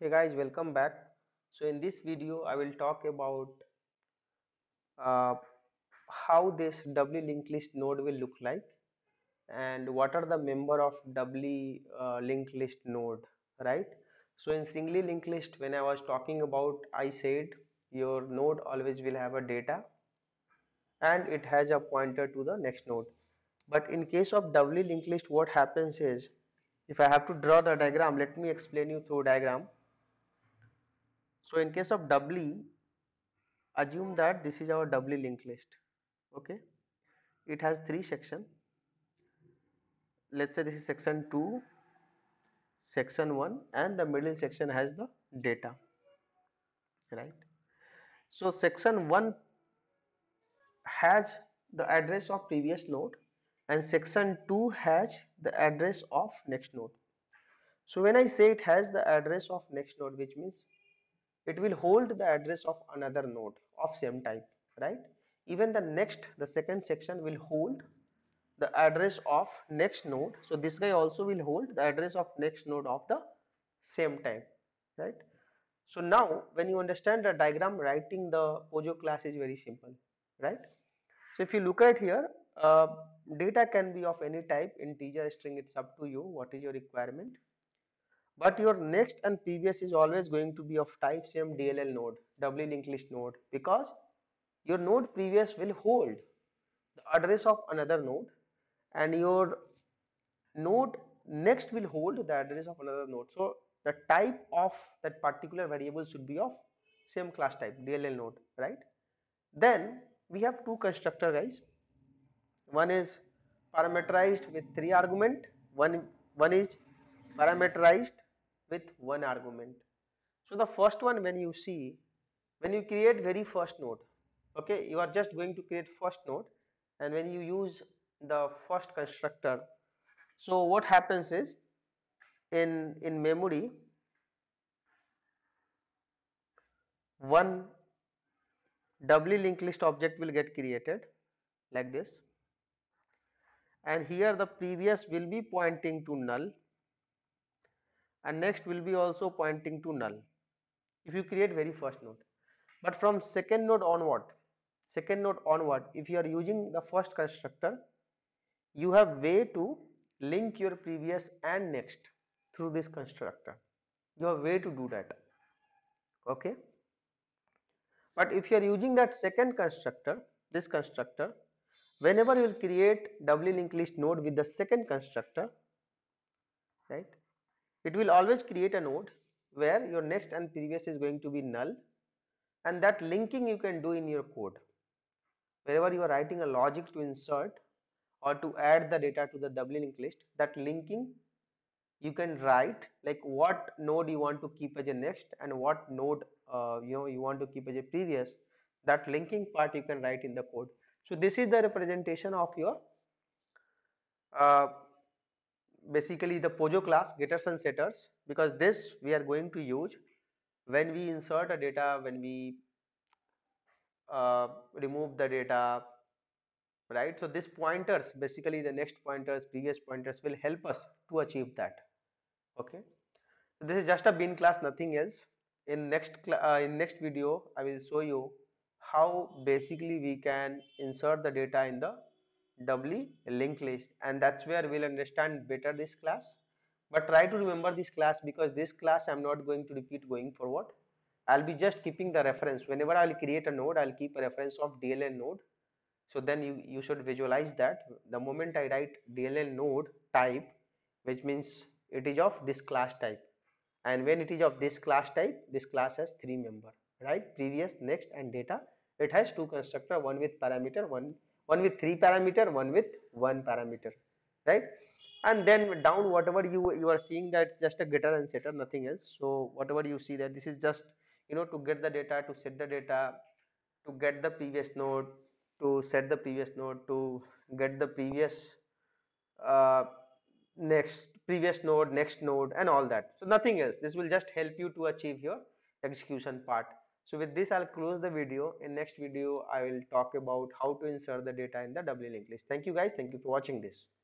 Hey guys, welcome back. So in this video, I will talk about uh, how this doubly linked list node will look like and what are the member of doubly linked list node, right? So in singly linked list, when I was talking about, I said your node always will have a data and it has a pointer to the next node. But in case of doubly linked list, what happens is, if I have to draw the diagram, let me explain you through diagram. So in case of doubly, assume that this is our doubly linked list. Okay, it has three sections. Let's say this is section 2, section 1, and the middle section has the data, right? So section 1 has the address of previous node and section 2 has the address of next node. So when I say it has the address of next node, which means it will hold the address of another node of same type, right? Even the second section will hold the address of next node. So this guy also will hold the address of next node of the same type, right? So now when you understand the diagram, writing the POJO class is very simple, right? So if you look at here, data can be of any type, integer, string, it's up to you what is your requirement. But your next and previous is always going to be of type same DLL node, doubly linked list node, because your node previous will hold the address of another node and your node next will hold the address of another node. So the type of that particular variable should be of same class type, DLL node, right? Then we have two constructor, guys. One is parameterized with three argument, one is parameterized with one argument. So the first one, when you see, when you create very first node, okay, you are just going to create first node, and when you use the first constructor, so what happens is, in memory, one doubly linked list object will get created like this, and here the previous will be pointing to null and next will be also pointing to null if you create very first node. But from second node onward, if you are using the first constructor, you have way to link your previous and next through this constructor. You have way to do that, okay? But if you are using that second constructor, this constructor, whenever you will create doubly linked list node with the second constructor, right, it will always create a node where your next and previous is going to be null, and that linking you can do in your code. Wherever you are writing a logic to insert or to add the data to the doubly linked list, that linking you can write like what node you want to keep as a next and what node you want to keep as a previous. That linking part you can write in the code. So this is the representation of your uh, basically the POJO class, getters and setters, because this we are going to use when we insert a data, when we remove the data, right? So these pointers, basically the next pointers, previous pointers, will help us to achieve that, okay? So this is just a bean class, nothing else. In next video I will show you how basically we can insert the data in the doubly linked list, and that's where we'll understand better this class. But try to remember this class, because this class I'm not going to repeat going forward. I'll be just keeping the reference. Whenever I'll create a node, I'll keep a reference of DLL node. So then you should visualize that the moment I write DLL node type, which means it is of this class type, and when it is of this class type, this class has three member, right? Previous, next, and data. It has two constructor, one with parameter, one with three parameter, one with one parameter, right? And then down, whatever you are seeing, that's just a getter and setter, nothing else. So whatever you see that, this is just to get the data, to set the data, to get the previous node, to set the previous node, to get the previous uh, next previous node, next node, and all that. So nothing else. This will just help you to achieve your execution part. So with this I'll close the video. In next video I will talk about how to insert the data in the doubly linked list. Thank you guys, thank you for watching this.